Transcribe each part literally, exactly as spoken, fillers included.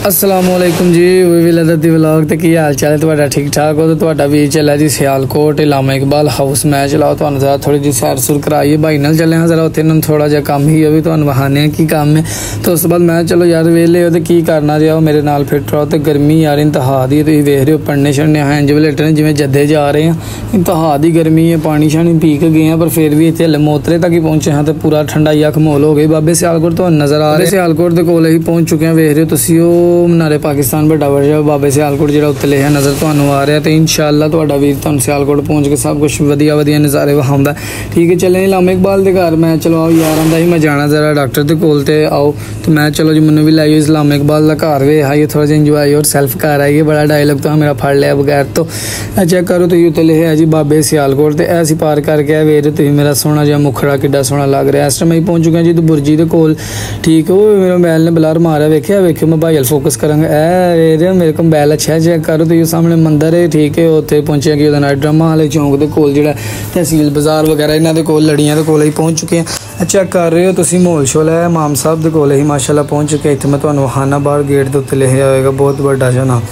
अस्सलामुअलैकुम जी विलदती व्लॉग ते की हाल चाल है तुहाडा ठीक ठाक हो। तो तुहाडा वीर चला जी सियालकोट इलामा इकबाल हाउस मैं चलाओ तुहानू जरा थोड़ी जी सैर सुर कराइए भाई नाल चले हाँ जरा उत्थे थोड़ा जिहा काम ही भी तुहानू वहाने की काम है। तो उस बाद मैं चलो यार वेले हो तो की करना जे मेरे नाल फिट रहो। तो गर्मी यार इंतहा दी तुसीं वेख रहे हो पढ़ने छड़ने हैं इंज वलेटे ने जिवें जद्दे जा रहे हैं। इंतहा दी गर्मी है पानी शानी पी के गए हैं पर फिर भी इत्थे हले मोतरे तक ही पहुंचे हैं तो पूरा ठंडा या खमोल हो गई। बाबे सियालकोट तो नज़र आ रहे सियालकोट के कोल ही पहुंच चुके हैं। वेख रहे हो तुसीं मनारे पाकिस्तान बड़ा वर्जा बाबे सियालकोट जो उत्ते लिखा नज़र तुहानू आ रहा है। तो इंशाअल्लाह तुहाडा वीर तुहानू सियालकोट पहुँच के सब कुछ वधिया वधिया नज़ारे विखाउंदा। ठीक है चले इलामा इकबाल के घर मैं चलो आओ यार आंदा ही मैं जाना जरा डॉक्टर के कोल ते आओ। तो मैं चलो जी मैनू भी लाइयो इलामा इकबाल का घर वे आइए थोड़ा जिहा इंजॉय और सैल्फ घर आइए। बड़ा डायलॉग तो मेरा फड़ लिया बगैर तो चेक करो तुसीं उत्ते लिखा है जी बाबे सियालकोट। तो ऐसी पार करके आए वेरे तुसीं मेरा सोहना जिहा मुखड़ा किड्डा सोहना लग रहा है। इस टाइम पहुँच चुके हैं जी तो बुरजी के कोल। ठीक है वो मेरे मोबाइल ने बलार मारा वेख्या वेख्यो मैं मोबाइल फोकस करांगा ए मेरे को मोबाइल अच्छा चेक करो तो सामने मंदिर है। ठीक है उत्थे पहुंचे कि नाइट ड्रामा वाले चौंक के कोल जो तहसील बाजार वगैरह इन्हों के कोल लड़ियां के कोल ही पहुंच चुके हैं। चेक कर रहे हो तुसीं माहौल शोल है इमाम साहब के कोल ही माशाल्लाह पहुंच चुके हैं। इत्थे मैं तुहानू वखाना बाहर गेट के उत्ते लिखा होएगा बहुत बड़ा जो ना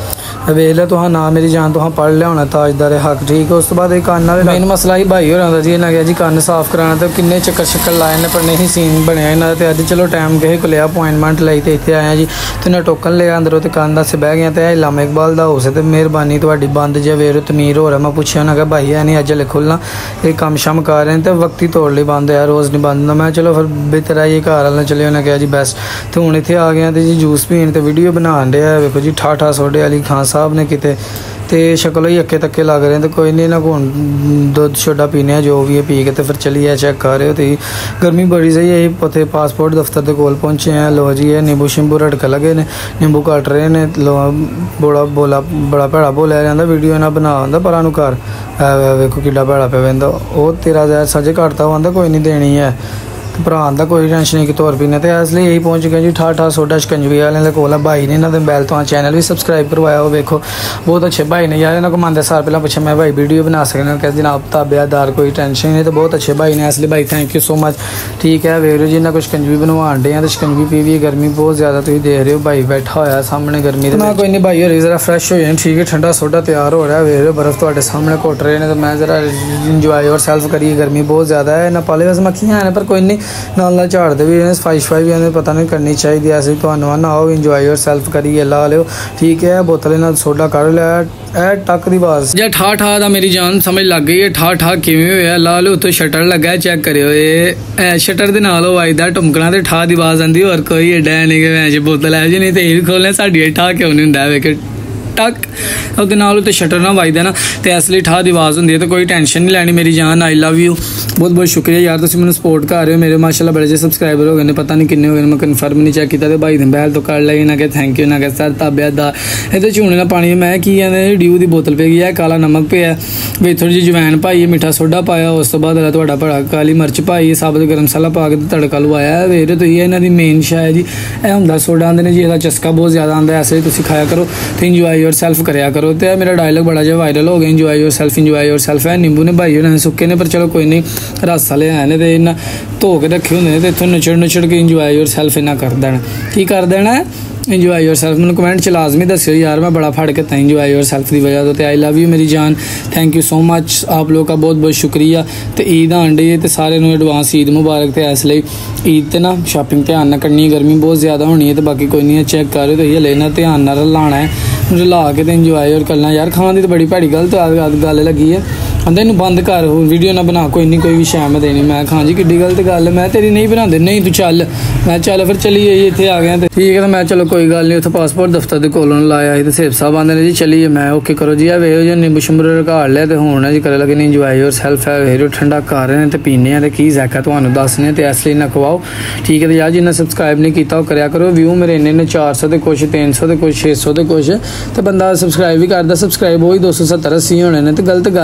वेख लिया तुहां ना मेरी जान तुहां पढ़ लिया होना ताजदार हक। ठीक है उस तो बाद कान वाले मेन मसला ही भाई होना जी इन्हें कहा जी कान साफ कराना तो किन्ने चक्कर चक्कर लाए ने पर नहीं सीन बनया इन्हों तो अज चलो टाइम किसी को लिया अपॉइंटमेंट लाई तो इतने आया जी तो इन्हें टोकन लिया अंदरों तो कान दस बह गया। तो इलामा इकबाल का हाउस है तो मेहरबानी थोड़ी बंद जो वेर तमीर हो रहा मैं पूछा उन्हें कहा भाई है नहीं अज हले खुलना ये कम शम कर रहे हैं तो वक्ती तौर लिए बंद है रोज़ नहीं बंद होंदा। मैं चलो फिर बेहतर आई घर वाले चले उन्हें कहा जी बेस्ट। तो हूँ इतने आ गया तो जी जूस पीन तो वीडियो बना रहा है। देखो जी ठाठा सोडे वाली खान साहब ने किते तो शक्लों ही अक्के तक्के लग रहे हैं। तो कोई नहीं ना हूँ दुध छोटा पीने जो भी है पी के तो फिर चलिए चेक कर रहे हो। तो गर्मी बड़ी सही है उत्थे पासपोर्ट दफ्तर के कोल पहुँचे हैं। लो जी है नींबू शिंबू रड़क लगे ने नींबू कट रहे हैं। लो बड़ा बोला बड़ा भैड़ा बोलिया जाता वीडियो ना बना आंदा पर घर वेखो कि भैड़ा पे वह वो तेरा जहर सजे घटता वो आंदा कोई नहीं देनी है भरा आंदा कोई टेंशन नहीं कि तौर पीने। तो इसलिए यही पहुँच चुके हैं जी ठा ठा सोडा शिकंजवी वाले कोल भाई ने इन्होंने मोबाइल तो चैनल भी सबसक्राइब करवाया वो देखो बहुत अच्छे भाई ने यार इन्होंने को मानते साल पहले पूछा मैं भाई वीडियो बना सकना क्या जनाब ताबेदार कोई टेंशन नहीं। तो बहुत अच्छे भाई ने इसलिए भाई थैंक यू सो मच। ठीक है वेख लो जी इन्हें कुछ शिकंजवी बनवान डे हैं तो शिकंजवी पी भी गर्मी बहुत ज़्यादा तुम देख रहे हो भाई बैठा होया सामने गर्मी। तो मैं कोई नहीं भाई हो रही जरा फ्रैश हो जाए। ठीक है ठंडा सोडा तैयार हो रहा है वेख लो बर्फ़ थोड़े सामने घुट रहे हैं। तो मैं जरा इंजॉय और सैल्फ करिए गर्मी बहुत ज़्यादा है ना पाले वैसे मक्खियाँ हैं पर कोई नहीं नाल नाल झाड़ दे भी सफाई शफाई भी पता नहीं करनी चाहिए। ऐसे तो ना आओ इंजॉय और सैल्फ करिए ला लो। ठीक है बोतल ना सोडा कर लिया ए टक दी आवाज जे ठा ठा दा मेरी जान समझ लग गई है। ठा ठा किवें होया ला लो तो शटर लगा चेक करियो ये शटर दे नाल वजदा टुमकना ते ठा दी आवाज आंदी और कोई एडा नहीं कि मैं बोतल है जी नहीं तो ये भी खोलने साडी ठा क्यों नहीं हुंदा वेख टक उसके नाल उत्ते शटर ना वजदा ना तो इसलिए ठा दी आवाज़ होंदी है। तो कोई टेंशन नहीं लैनी मेरी जान आई लव यू बहुत बहुत शुक्रिया यार तुम मैंने सपोर्ट कर रहे हो मेरे माशाल्लाह बड़े जे सबसक्राइबर हो गए पता नहीं किन्ने हो गए मैं कन्फर्म नहीं चेक किया। तो भाई ने बैल तो कर लिया ना कि थैंक यू ना कि सर ताबेदार ये चूने का पानी मैं की ड्यू की बोतल पे गई है काला नमक पिया भी थोड़ी जी जवैन पाई मिठा सोडा पाया उस तो बाद थोड़ा भड़ा काली मिर्च पाई साबुत गर्म मसाला पा के तड़का लवाया वेरे। तो ये इन्हों की मेन शा है जी यह होंगे सोडा आते हैं जी इसका चस्का बहुत ज़्यादा आता है ऐसे तुम खाया करो तो इंजॉय और सैल्फ कराया करो। तो मेरा डायलॉग बड़ा जो वायरल हो गया इंजॉय और सेल्फ इंजॉय और सेल्फ है नींबू ने भाई उन्होंने सुके ने पर चलो कोई नहीं रस वाले है ने तो इन्ना धो के रखे होंगे तो इतों नचड़ नचड़ के इंजॉय और सेल्फ इन्ना कर देना की कर देना है इंजॉय योर सेल्फ। मैंने कमेंट च लाजमी दस्यो यार मैं बड़ा फट के इंजॉय योर सेल्फ की वजह तो आई लव यू मेरी जान थैंक यू सो मच आप लोग का बहुत बहुत शुक्रिया। तो ईद आन डई है तो सारे एडवांस ईद मुबारक। तो इसलिए ईद ते ना शॉपिंग ध्यान ना करनी गर्मी बहुत ज़्यादा होनी है तो बाकी कोई नहीं है चेक कर तो ये लेना ध्यान ना लाना है ला के तो इंजॉय और करना यार खाने की तो बड़ी भैड़ी गलत गल लगी है आंदे इनू बंद कर वीडियो ना बना कोई नहीं कोई भी शैम देनी। मैं खां जी कि गलत गल मैं तेरी नहीं बनाते नहीं तू चल मैं चल फिर चलिए इतने आ गया। ठीक है तो मैं चलो कोई गल नहीं उत्थे पासपोर्ट दफ्तर के कोलों लाया ही तो सेब साहब आते हैं जी चलिए मैं ओके करो जी वे जो नींबू शिंबू रघाड़ लिया तो हूँ जी करे लगे नहीं इंजॉय और सैल्फ है वेरो ठंडा कर रहे हैं तो पीने तो की जैक है तुम्हें दसने तो इसलिए ना खवाओ। ठीक है तो यार जिन्हें सबसक्राइब नहीं किया वो कराया करो व्यू मेरे इन्ने ने चार सौ के कुछ तीन सौ के कुछ छे सौ के कुछ तो बंदा सबसक्राइब भी करता सबसक्राइब वही दो सौ सत्तर अस्सी होने ने तो गलत गल है जी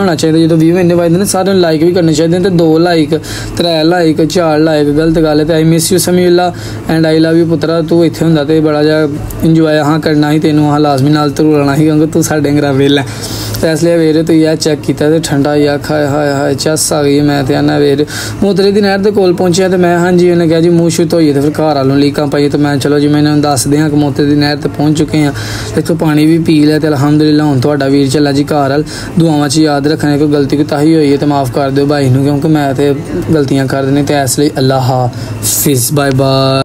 होना चाहिए जो ਵੀਹ महीने बाद ने सारे लाइक भी करने चाहिए ते दो लाइक त्रै लाइक चार लाइक गलत गल है। I miss you Samiullah and I love you पुत्रा तू इत्थे हुंदा ते बड़ा जा इंजॉय हाँ करना ही तेनों हाँ लाजमी नाल तरूलना ही क्योंकि तू साडे अंगरा वेला तो इसलिए वीर तू यार चेक किया तो ठंडा या खाए हाए हाए चस आ गई। मैं तो आना वीर मोतरे की नहर के कोल पहुंचा तो मैं हाँ जी उन्हें कहा जी मूँह शू धोइए तो फिर घर वालों लीकां पाइए तो मैं चलो जी मैंने दस दें कि मोतरे की नहर तक पहुँच चुके हैं इतों पानी भी पी लिया तो अलहमदुलिल्लाह हुण तुहाडा वीर चला जी घर वाल। दुआवां च याद रखने कोई गलती कोताही होई है तो माफ़ कर दो भाई नूं क्योंकि मैं तो गलतियां कर देनी तो इसलिए अल्लाह हाफिज़ बाय बाय।